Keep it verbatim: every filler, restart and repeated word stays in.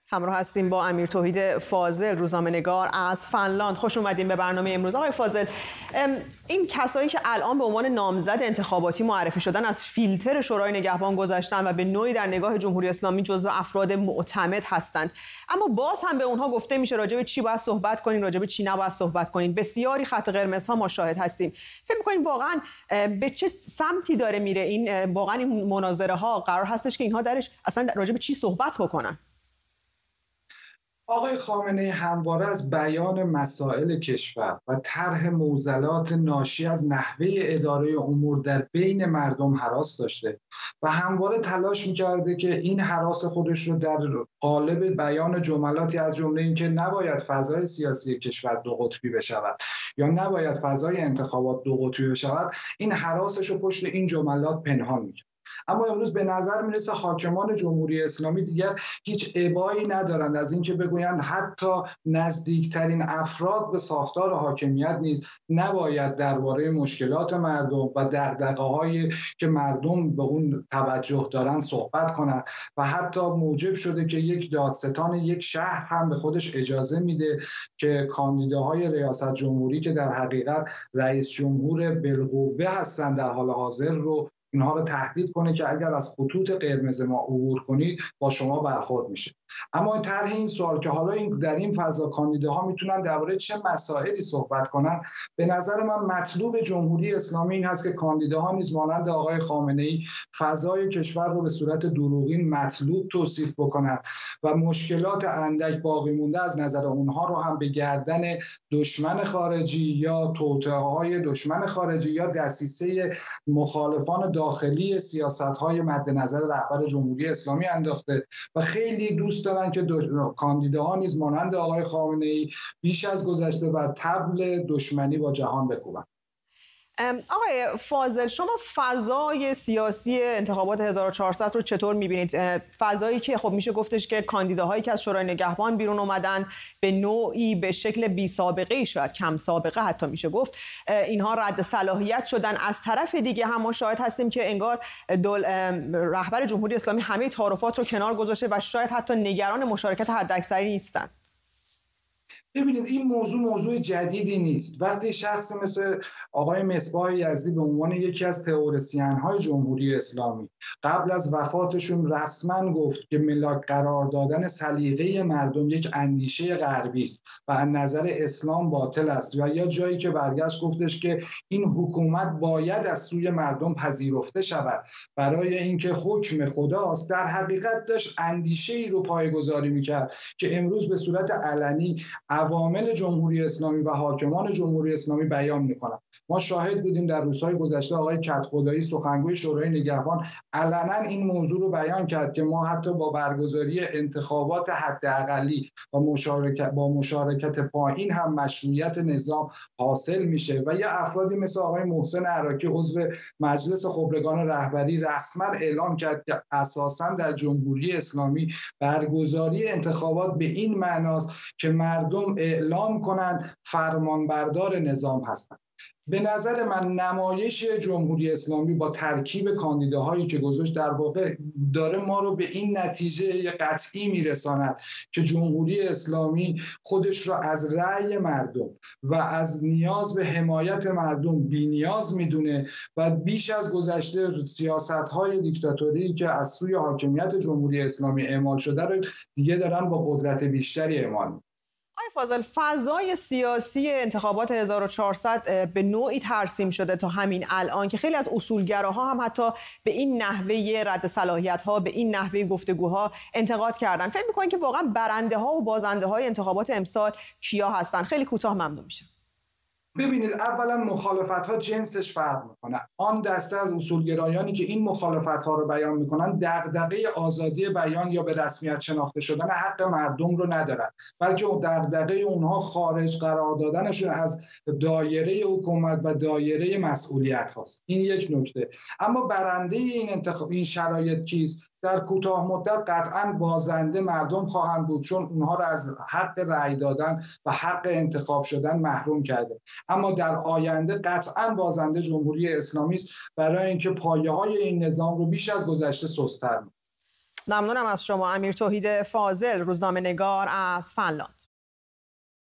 همراه هستیم با امیر توحید فاضل، روزنامه‌نگار از فنلاند. خوش اومدین به برنامه امروز. آقای فاضل، این کسایی که الان به عنوان نامزد انتخاباتی معرفی شدن از فیلتر شورای نگهبان گذشتن و به نوعی در نگاه جمهوری اسلامی جزو افراد معتمد هستند، اما باز هم به اونها گفته میشه راجع به چی باید صحبت کنین، راجع به چی نباید صحبت کنین. بسیاری خط قرمزها ما شاهد هستیم. فکر می‌کنین واقعا به چه سمتی داره میره این واقعا این مناظره ها؟ قرار هستش که اینها درش اصلا راجع به چی صحبت بکنن؟ آقای خامنه‌ای همواره از بیان مسائل کشور و طرح معضلات ناشی از نحوه اداره امور در بین مردم هراس داشته و همواره تلاش می‌کرده که این هراس خودش رو در قالب بیان جملاتی از جمله این که نباید فضای سیاسی کشور دو قطبی بشود یا نباید فضای انتخابات دو قطبی بشود، این هراسش رو پشت این جملات پنهان می‌کنه. اما امروز به نظر میرسه حاکمان جمهوری اسلامی دیگر هیچ ابایی ندارند از اینکه بگویند حتی نزدیکترین افراد به ساختار حاکمیت نیز نباید درباره مشکلات مردم و دغدغه‌هایی که مردم به اون توجه دارند صحبت کنند و حتی موجب شده که یک دادستان یک شهر هم به خودش اجازه میده که کاندیداهای ریاست جمهوری که در حقیقت رئیس جمهور بالقوه هستند در حال حاضر رو اینها رو تهدید کنه که اگر از خطوط قرمز ما عبور کنید با شما برخورد میشه. اما این طرح این سوال که حالا این در این فضا کاندیداها میتونن درباره چه مسائلی صحبت کنن، به نظر من مطلوب جمهوری اسلامی این هست که کاندیداها نیز مانند آقای خامنه‌ای فضای کشور رو به صورت دروغین مطلوب توصیف بکنند و مشکلات اندک باقی مونده از نظر اونها رو هم به گردن دشمن خارجی یا توطئه‌های دشمن خارجی یا دسیسه مخالفان داخلی سیاست‌های مد نظر رهبر جمهوری اسلامی انداخته و خیلی دوست دارن که کاندیداها نیز مانند آقای خامنه‌ای بیش از گذشته بر طبل دشمنی با جهان بکوبن. آقای فاضل، شما فضای سیاسی انتخابات هزار و چهارصد رو چطور می‌بینید؟ فضایی که خب میشه گفتش که کاندیداهایی که از شورای نگهبان بیرون اومدن به نوعی به شکل بی سابقه‌ای، شاید کم سابقه حتی میشه گفت، اینها رد صلاحیت شدن. از طرف دیگه هم ما شاهد هستیم که انگار دول رهبر جمهوری اسلامی همه تعارفات رو کنار گذاشته و شاید حتی نگران مشارکت حداکثری نیستن. ببینید این موضوع موضوع جدیدی نیست. وقتی شخص مثل آقای مصباح یزدی به عنوان یکی از تئوریسین‌های جمهوری اسلامی قبل از وفاتشون رسما گفت که ملاک قرار دادن سلیقه مردم یک اندیشه غربی است و از نظر اسلام باطل است، و یا جایی که برگشت گفتش که این حکومت باید از سوی مردم پذیرفته شود برای اینکه حکم خداست، در حقیقت داشت اندیشه‌ای رو پایه‌گذاری می‌کرد که امروز به صورت علنی عوامل جمهوری اسلامی و حاکمان جمهوری اسلامی بیان میکنند. ما شاهد بودیم در روزهای گذشته آقای کدخدایی سخنگوی شورای نگهبان علنا این موضوع رو بیان کرد که ما حتی با برگزاری انتخابات حداقلی و مشارکت با مشارکت پایین هم مشروعیت نظام حاصل میشه. و یه افرادی مثل آقای محسن عراقی عضو مجلس خبرگان رهبری رسما اعلام کرد که اساساً در جمهوری اسلامی برگزاری انتخابات به این معناست که مردم اعلام کنند فرمانبردار نظام هستند. به نظر من نمایش جمهوری اسلامی با ترکیب کاندیداهایی که گذاشت در واقع داره ما رو به این نتیجه قطعی میرساند که جمهوری اسلامی خودش را از رأی مردم و از نیاز به حمایت مردم بی‌نیاز میدونه و بیش از گذشته سیاست‌های دیکتاتوری که از سوی حاکمیت جمهوری اسلامی اعمال شده رو دیگه دارن با قدرت بیشتری اعمال می‌کنن. فاضل، فضای سیاسی انتخابات هزار و چهارصد به نوعی ترسیم شده تا همین الان که خیلی از اصولگراها هم حتی به این نحوه رد صلاحیت‌ها، به این نحوه گفتگوها انتقاد کردن. فکر می‌کنید که واقعا برنده ها و بازنده های انتخابات امسال کیا هستن؟ خیلی کوتاه ممنون میشم. ببینید، اولا مخالفت‌ها جنسش فرق میکنه. آن دسته از اصولگرایانی که این مخالفت‌ها رو بیان میکنن دغدغه آزادی بیان یا به رسمیت شناخته شدن حق مردم رو ندارن، بلکه دغدغه اونها خارج قرار دادنشون از دایره حکومت و دایره مسئولیت هاست. این یک نکته. اما برنده این انتخاب این شرایط کیست؟ در کوتاه مدت قطعاً بازنده مردم خواهند بود، چون اونها را از حق رأی دادن و حق انتخاب شدن محروم کرده. اما در آینده قطعاً بازنده جمهوری اسلامی است، برای اینکه پایه‌های این نظام رو بیش از گذشته سست‌تر می‌کنه. ممنونم از شما. امیر توحید فاضل، روزنامه نگار از فنلاند.